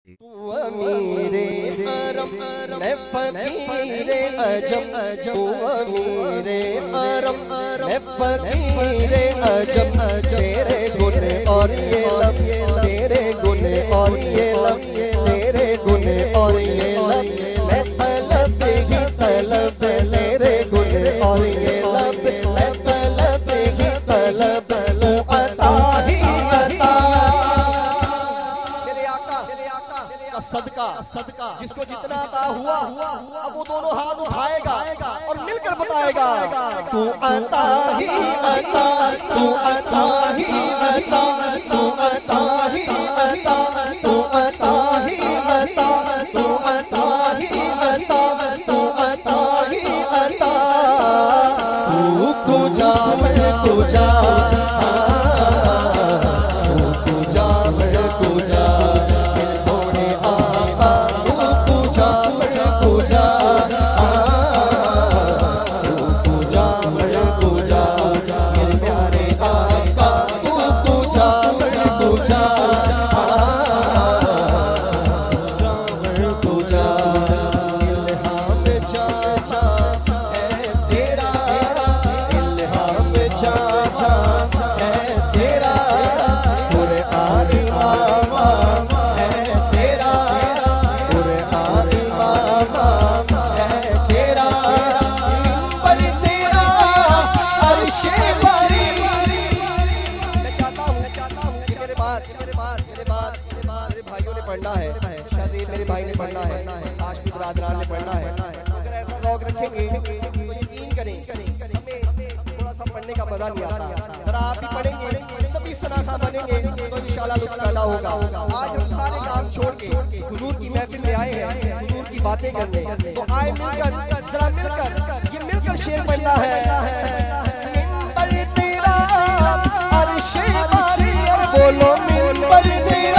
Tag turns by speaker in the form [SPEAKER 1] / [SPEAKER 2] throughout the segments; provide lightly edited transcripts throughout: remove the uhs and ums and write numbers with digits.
[SPEAKER 1] तू अमीरे हरम मैं फकीरे अजम तू अमीरे हरम मैं फकीरे अजम तेरे गुण और ये लब तेरे गुण और ये लब तेरे गुण और ये लब मैं तलब ही तलब तेरे गुण और ये लब मैं तलब ही तलब अता ही अता सदका जिसको जितना अता हुआ अब वो दोनों हाथ उठाएगा और मिलकर बताएगा तू अता ही अता तू अता ही अता तू अता ही अता तू अता ही अता तू अता ही अता तू अता ही अता तू कुजा मैं कुजा पढ़ना है, शादी मेरे भाई ने पढ़ना है, काश्मीर बरादरान ने पढ़ना है। अगर ऐसा शौक रखेंगे तो यकीन करें हमें थोड़ा सा पढ़ने का मजा नहीं आता। अगर आप भी पढ़ेंगे सभी सनाखा बनेंगे तो इंशाल्लाह लुत्फ पैदा होगा। आज हम सारे काम छोड़ के हुजूर की महफिल में आए हैं, हुजूर की बातें करने, तो आए मिलकर जरा मिलकर ये मिलकर शेर पढ़ना है। तेरा अर्शे बारी बोलो मिंबर तेरा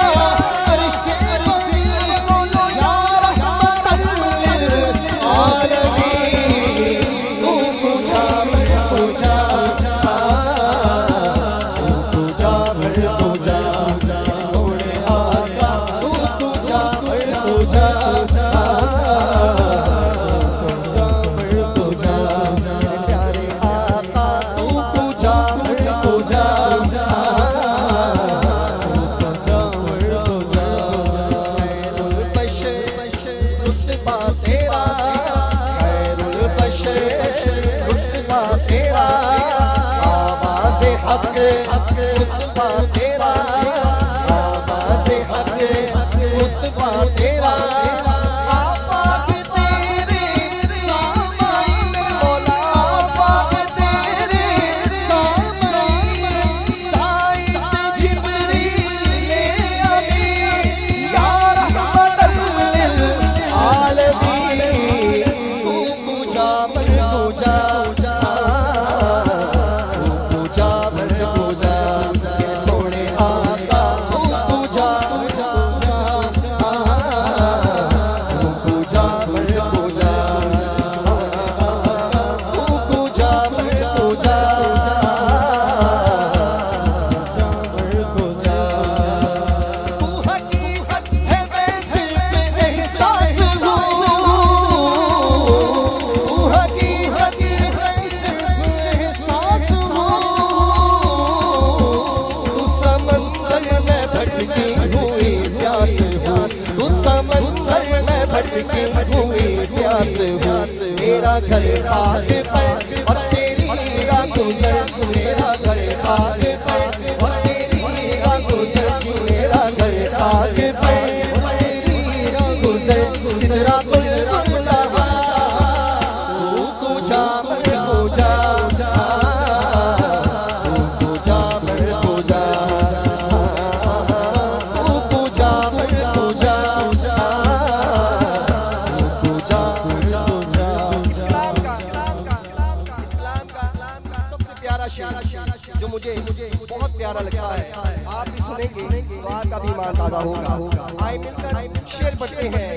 [SPEAKER 1] खुतबा तेरा आवाज़े हक खुतबा तेरा आफाक तेरे सामाई में मौला आफाक तेरे सामाई साई से जिब्रील ले अभी या रहमतल लिल आलमीन तू पूजा पर पूजा मेरा घर खाक पर और तेरी राह गुजर मेरा घर खाक पर और तेरी राह गुजर मेरा घर खाक पर और तेरी राह गुजर सिदरातुल मुंतहा तू पूजा पूजा जो मुझे बहुत प्यारा लगता है, आप भी सुनेंगे तो आपका भी ईमान ताज़ा होगा। आए मिलकर शेर पढ़ते हैं।